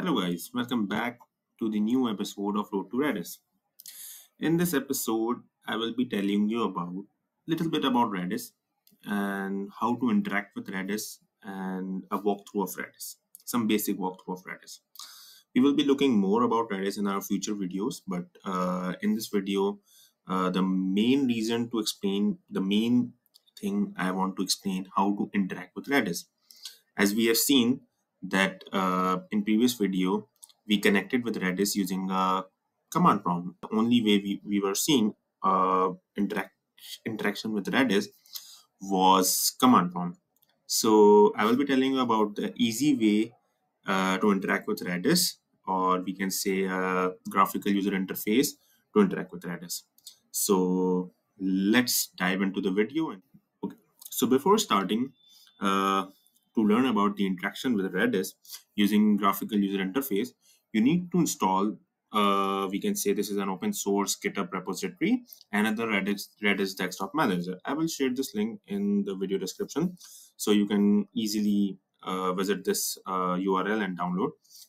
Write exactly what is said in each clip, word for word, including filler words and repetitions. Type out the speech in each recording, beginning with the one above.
Hello guys, welcome back to the new episode of Road to Redis. In this episode, I will be telling you about a little bit about Redis and how to interact with Redis and a walkthrough of Redis, some basic walkthrough of Redis. We will be looking more about Redis in our future videos, but uh, in this video, uh, the main reason to explain, the main thing I want to explain how to interact with Redis. As we have seen that uh, in previous video, we connected with Redis using a command prompt. The only way we, we were seeing uh, interact, interaction with Redis was command prompt. So I will be telling you about the easy way uh, to interact with Redis, or we can say a graphical user interface to interact with Redis. So let's dive into the video. Okay. So before starting, uh, to learn about the interaction with Redis using graphical user interface, you need to install, uh, we can say this is an open source GitHub repository and another Redis, Redis desktop manager. I will share this link in the video description so you can easily uh, visit this uh, U R L and download.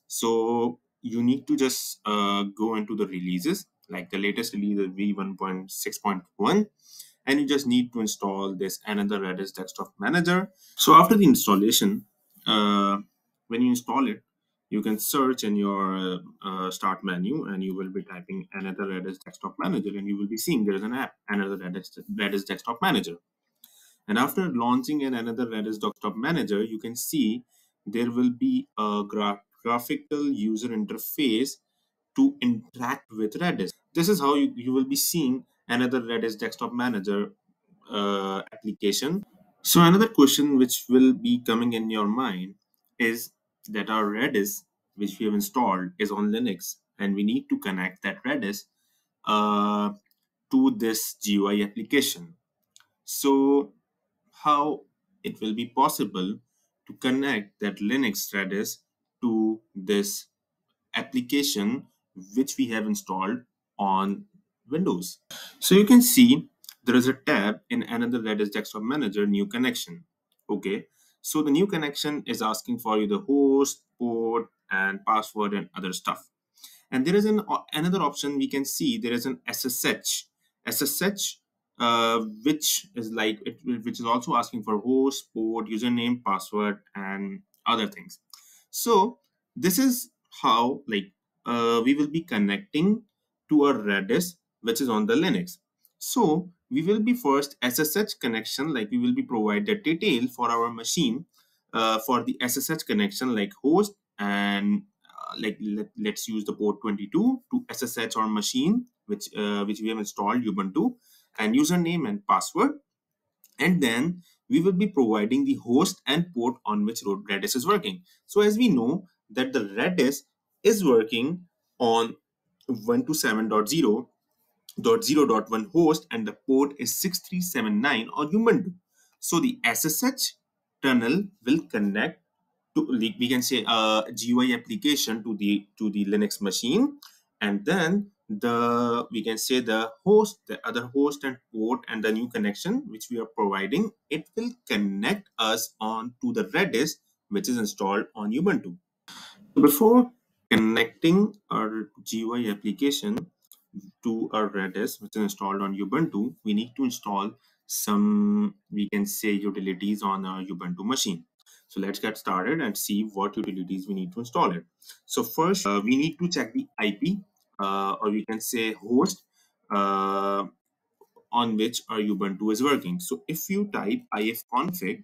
So you need to just uh, go into the releases, like the latest release is v one point six point one, and you just need to install this another Redis desktop manager. So after the installation, uh, when you install it, you can search in your uh, start menu and you will be typing another Redis desktop manager and you will be seeing there is an app, another Redis, Redis desktop manager. And after launching an another Redis desktop manager, you can see there will be a gra graphical user interface to interact with Redis. This is how you, you will be seeing another Redis desktop manager uh, application. So another question which will be coming in your mind is that our Redis, which we have installed, is on Linux, and we need to connect that Redis uh, to this G U I application. So how it will be possible to connect that Linux Redis to this application which we have installed on Windows. So you can see there is a tab in another Redis desktop manager, new connection. Okay, so the new connection is asking for you the host, port, and password and other stuff. And there is an another option we can see. There is an S S H, S S H, uh, which is like it, which is also asking for host, port, username, password, and other things. So this is how like uh, we will be connecting to a Redis which is on the Linux. So we will be first S S H connection, like we will be provided detail for our machine uh, for the S S H connection, like host and uh, like let, let's use the port twenty-two to S S H our machine which uh, which we have installed Ubuntu, and username and password. And then we will be providing the host and port on which Redis is working. So as we know that the Redis is working on one twenty-seven dot zero dot zero dot one host and the port is six three seven nine on Ubuntu. So the S S H tunnel will connect to, like we can say, a G U I application to the to the Linux machine, and then the we can say the host, the other host and port and the new connection which we are providing, it will connect us on to the Redis which is installed on Ubuntu. Before connecting our G U I application to our Redis which is installed on Ubuntu, we need to install some, we can say, utilities on our Ubuntu machine. So let's get started and see what utilities we need to install it. So first, uh, we need to check the I P, uh, or we can say host, uh, on which our Ubuntu is working. So if you type ifconfig,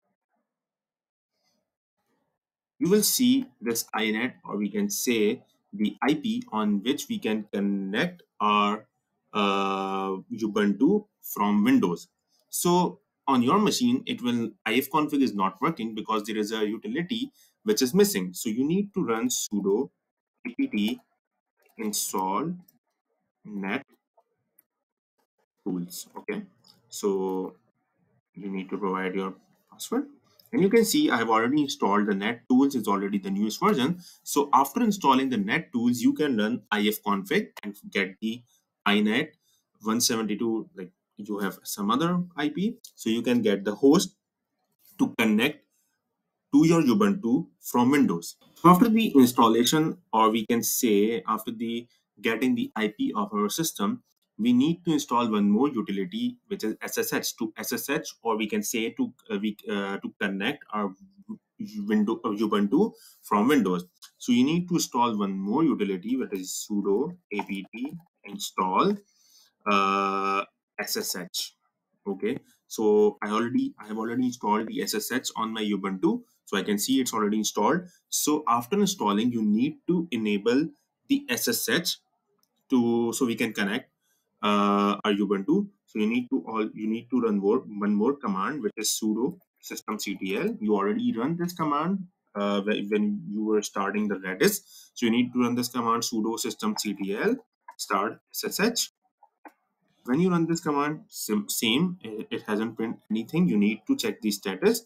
you will see this inet, or we can say the I P on which we can connect our uh, Ubuntu from Windows. So on your machine, it will ifconfig is not working because there is a utility which is missing. So you need to run sudo apt install net tools. Okay, so you need to provide your password, and you can see I have already installed the net tools, is already the newest version. So after installing the net tools, you can run ifconfig and get the inet one seventy-two, like you have some other I P, so you can get the host to connect to your Ubuntu from Windows. After the installation, or we can say after the getting the I P of our system, we need to install one more utility, which is S S H to S S H, or we can say to uh, we uh, to connect our window uh, Ubuntu from Windows. So you need to install one more utility, which is sudo apt install uh, S S H. Okay, so I already I have already installed the S S H on my Ubuntu, so I can see it's already installed. So after installing, you need to enable the S S H to so we can connect uh, our Ubuntu. So you need to all you need to run more, one more command, which is sudo systemctl. You already run this command uh, when when you were starting the Redis. So you need to run this command sudo systemctl start S S H. When you run this command, sim- same, it, it hasn't printed anything. You need to check the status.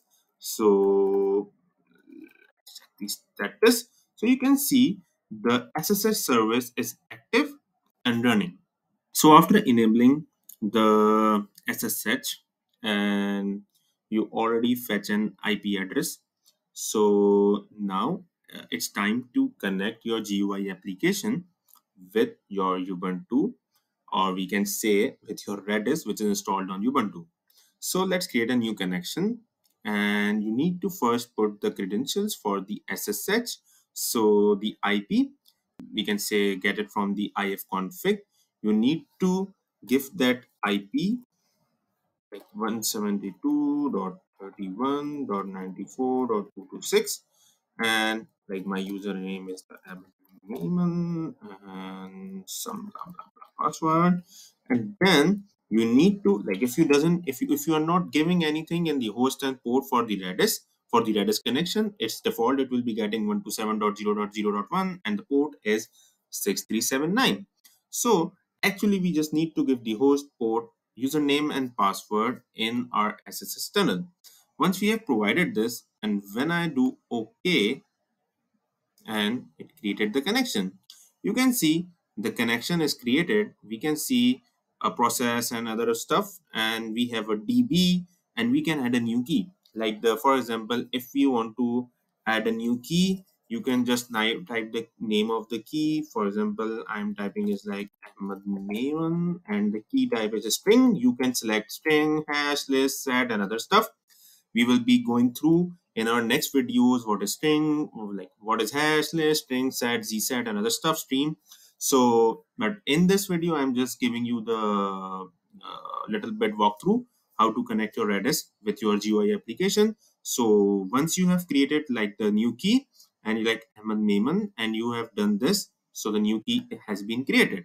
So check the status. So you can see the S S H service is active and running. So after enabling the S S H, and you already fetch an I P address. So now uh, it's time to connect your G U I application with your Ubuntu, or we can say with your Redis, which is installed on Ubuntu. So let's create a new connection, and you need to first put the credentials for the S S H. So the I P, we can say get it from the ifconfig. You need to give that I P like one seventy-two dot thirty-one dot ninety-four dot two twenty-six, and like my username is the admin and some blah blah blah password. And then you need to, like, if you doesn't if you if you are not giving anything in the host and port for the redis for the redis connection, its default it will be getting one twenty-seven dot zero dot zero dot one, and the port is six three seven nine. So actually we just need to give the host, port, username and password in our S S S tunnel. Once we have provided this, and when I do OK, and it created the connection. You can see the connection is created. We can see a process and other stuff, and we have a D B, and we can add a new key. Like the, for example, if you want to add a new key, you can just type the name of the key. For example, I'm typing is like Ahmad Naiman, and the key type is a string. You can select string, hash, list, set, and other stuff. We will be going through in our next videos what is string, or like what is hash list, string set, zset, and other stuff, stream. So but in this video I'm just giving you the uh, little bit walkthrough how to connect your redis with your G U I application. So once you have created like the new key, and you like Ahmed Maiman, and you have done this, so the new key has been created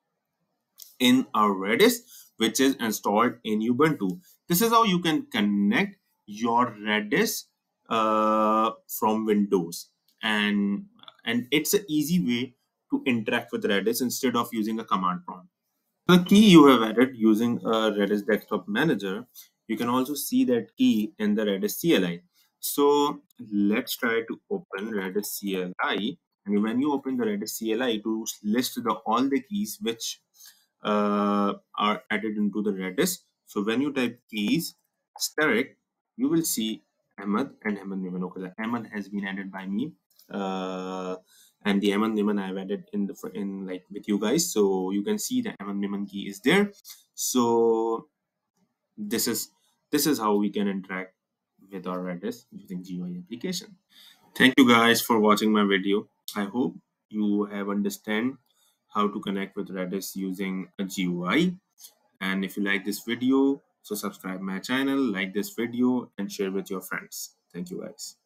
in our Redis, which is installed in Ubuntu. This is how you can connect your Redis uh, from Windows, and and it's an easy way to interact with Redis instead of using a command prompt. The key you have added using a Redis desktop manager, you can also see that key in the Redis C L I. So let's try to open Redis C L I, and when you open the Redis C L I, to list the all the keys which uh, are added into the Redis. So when you type keys steric, you will see Ahmad and Ahmad Niman. Okay, the Ahmad has been added by me, uh, and the Ahmad Niman I've added in the in like with you guys. So you can see the Ahmad Niman key is there. So this is this is how we can interact with our Redis using G U I application. Thank you guys for watching my video. I hope you have understand how to connect with Redis using a G U I. And if you like this video, so subscribe my channel, like this video, and share with your friends. Thank you guys.